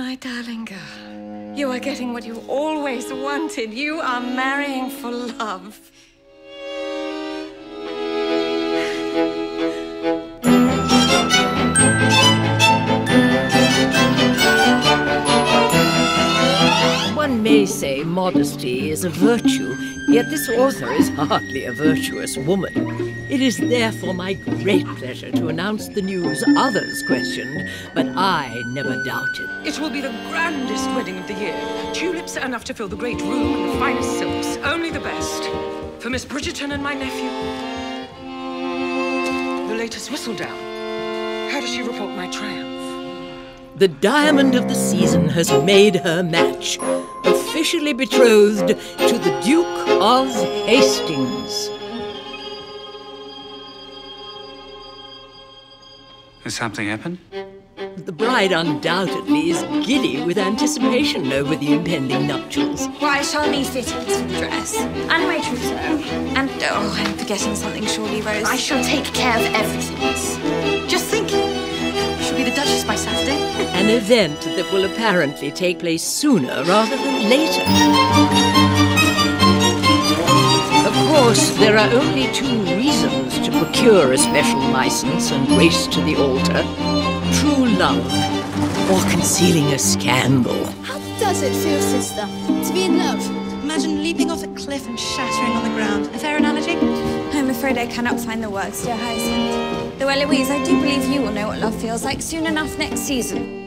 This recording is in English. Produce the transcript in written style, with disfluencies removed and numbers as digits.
My darling girl, you are getting what you always wanted. You are marrying for love. One may say modesty is a virtue, yet this author is hardly a virtuous woman. It is therefore my great pleasure to announce the news others questioned, but I never doubted. It will be the grandest wedding of the year. Tulips enough to fill the great room and the finest silks. Only the best. For Miss Bridgerton and my nephew. The latest Whistledown. How does she report my triumph? The diamond of the season has made her match, officially betrothed to the Duke of Hastings. Has something happened? The bride undoubtedly is giddy with anticipation over the impending nuptials. Why, I shall need fittings for the dress, and my trousseau, and oh, I'm forgetting something surely, Rose. I shall take care of everything. Just think, she'll be the Duchess by Saturday. An event that will apparently take place sooner rather than later. Of course, there are only two reasons to procure a special license and race to the altar. True love, or concealing a scandal. How does it feel, sister, to be in love? Imagine leaping off a cliff and shattering on the ground. A fair analogy? I'm afraid I cannot find the words, dear Hyacinth. Though, Eloise, I do believe you will know what love feels like soon enough next season.